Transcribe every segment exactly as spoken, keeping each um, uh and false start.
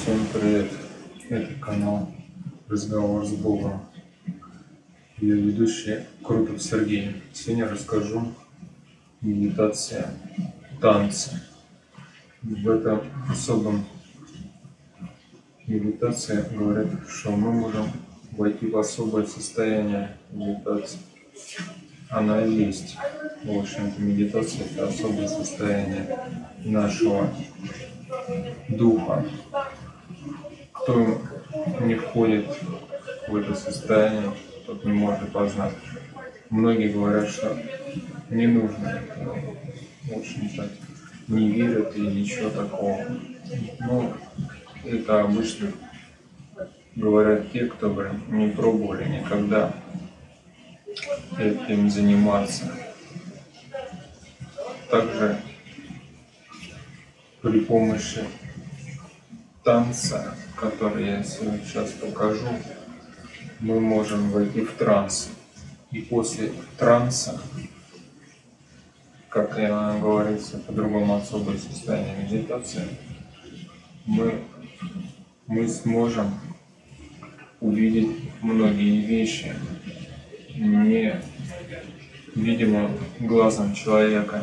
Всем привет! Это канал Разговор с Богом. Я ведущий Крутов Сергей. Сегодня расскажу медитация танца. В этом особом медитации говорят, что мы можем войти в особое состояние медитации. Она и есть. В общем-то, медитация — это особое состояние нашего духа. Кто не входит в это состояние, тот не может познать. Многие говорят, что не нужно этого. В общем-то, не верят и ничего такого. Но это обычно говорят те, кто не пробовали никогда этим заниматься. Также при помощи танца, который я сейчас покажу, мы можем войти в транс. И после транса, как говорится, по-другому особое состояние медитации, мы, мы сможем увидеть многие вещи, не видимо глазом человека.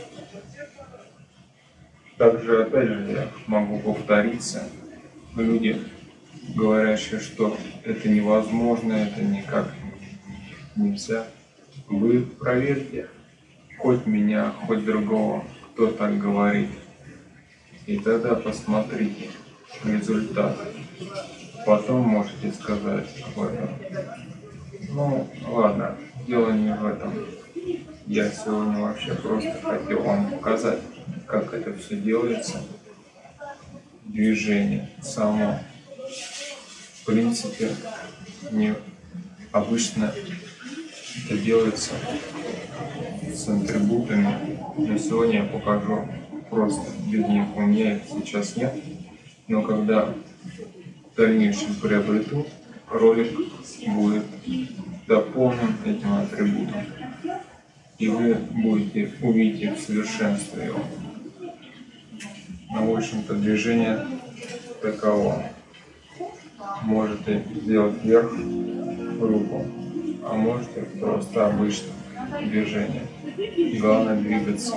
Также, опять же, я могу повториться. Люди, говорящие, что это невозможно, это никак нельзя. Вы проверьте, хоть меня, хоть другого, кто так говорит. И тогда посмотрите результат. Потом можете сказать об этом. Ну, ладно, дело не в этом. Я сегодня вообще просто хотел вам показать, как это все делается. Движение само. В принципе, не обычно это делается с атрибутами. Но сегодня я покажу просто без них. У меня их сейчас нет. Но когда в дальнейшем приобрету, ролик будет дополнен этим атрибутом. И вы будете увидеть в совершенстве его. Ну, в общем-то, движение таково. Можете сделать вверх руку, а можете просто обычное движение. Главное двигаться.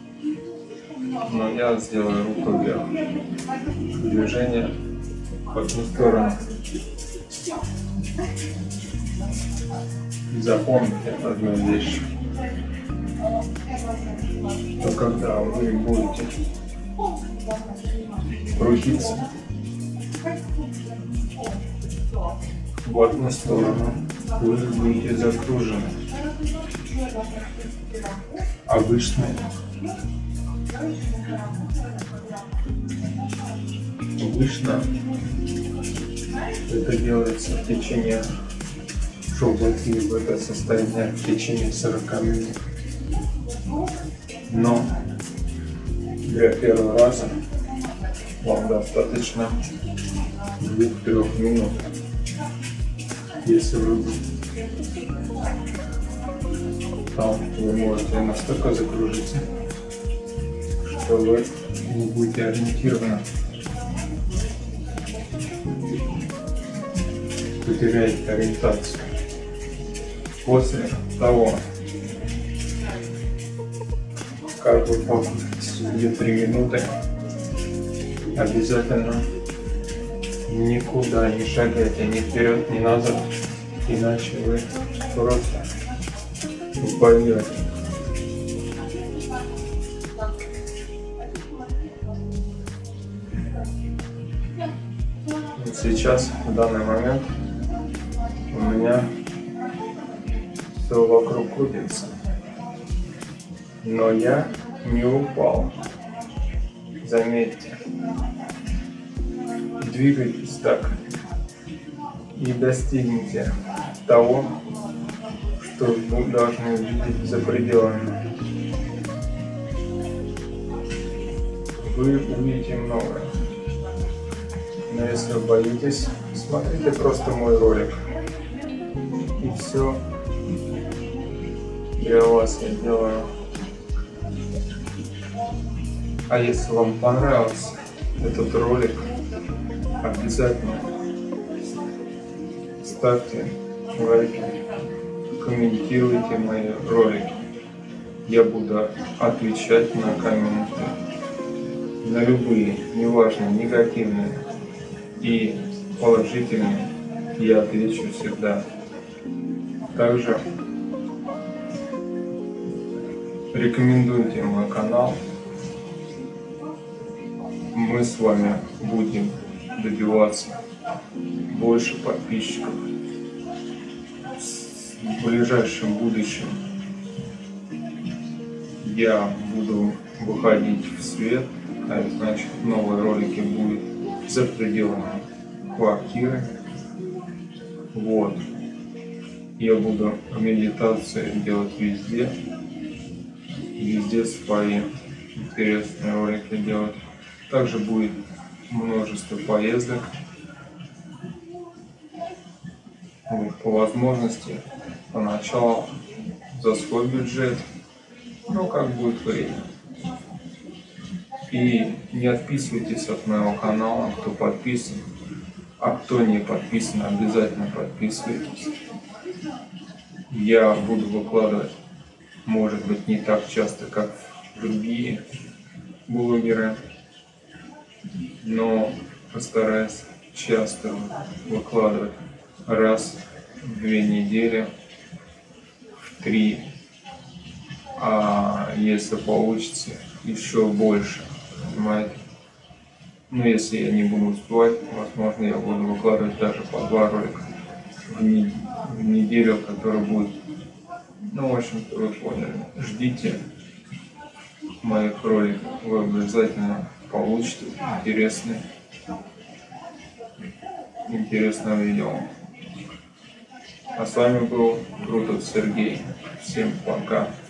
Но я сделаю руку вверх. Движение в одну сторону. И запомните одну вещь, что когда вы будете крутиться в одну сторону, вы будете закружены. Обычно Обычно это делается в течение, чтобы войти в это состояние в течение сорока минут. Но для первого раза вам достаточно двух-трех минут. Если вы там, вы можете настолько закружиться, что вы не будете ориентированы. Потеряете ориентацию. После того, как вы покрутитесь две-три минуты, обязательно никуда не шагайте, ни вперед, ни назад, иначе вы просто упадете. Сейчас, в данный момент, у меня все вокруг крутится, но я не упал. Заметьте, двигайтесь так и достигните того, что вы должны увидеть за пределами. Вы увидите многое. Но если вы боитесь, смотрите просто мой ролик. И все для вас я делаю. А если вам понравился этот ролик, обязательно ставьте лайки, комментируйте мои ролики. Я буду отвечать на комменты, на любые, неважно, негативные и положительные, я отвечу всегда. Также рекомендуйте мой канал. Мы с вами будем добиваться больше подписчиков в ближайшем будущем. Я буду выходить в свет, а значит новые ролики будут за пределами квартиры. Вот. Я буду медитации делать везде. Везде свои интересные ролики делать. Также будет множество поездок. Вот, по возможности, поначалу за свой бюджет, ну как будет время. И не отписывайтесь от моего канала, кто подписан, а кто не подписан, обязательно подписывайтесь. Я буду выкладывать, может быть, не так часто, как другие блогеры, но постараюсь часто выкладывать, раз в две недели, в три, а если получится, еще больше, понимаете? Ну, если я не буду успевать, возможно, я буду выкладывать даже по два ролика в, не, в неделю, который будет, ну, в общем-то, вы поняли. Ждите моих роликов, вы обязательно получите интересное, интересное видео. А с вами был Крутов Сергей. Всем пока.